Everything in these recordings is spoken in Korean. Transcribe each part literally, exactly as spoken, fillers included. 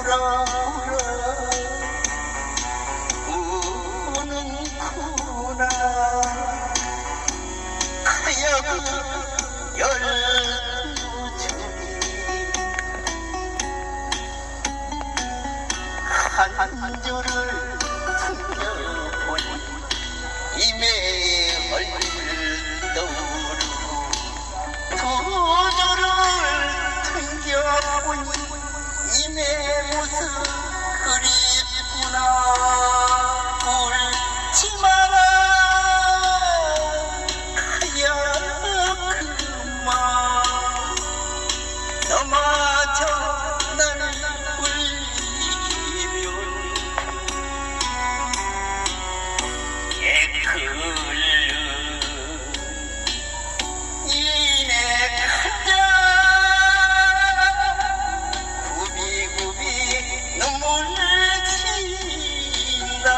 울어 울어 우는구나. 하여금 열두 줄이 한 줄을 숨겨보니 이내 얼굴 떠오르고 두 줄을 숨겨보니 이내 모습 그립구나. 울지 마라 하얗구만. 너마저 날 울리면 개클른 이내 간장 굽이굽이 눈물 친다.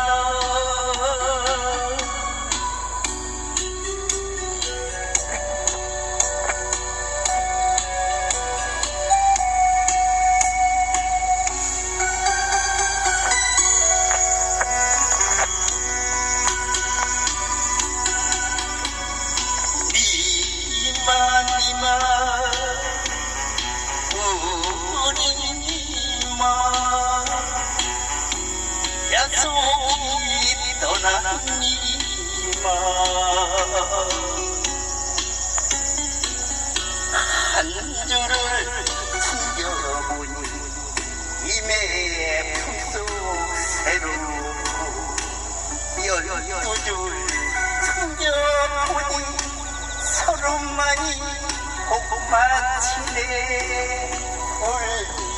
니마 니마 우리 니마 약속이 떠난 니마. 한 줄을 숨겨보니 이내 품속 새롭고 열두 줄 숨겨보니 서로만이 복 마치네. 울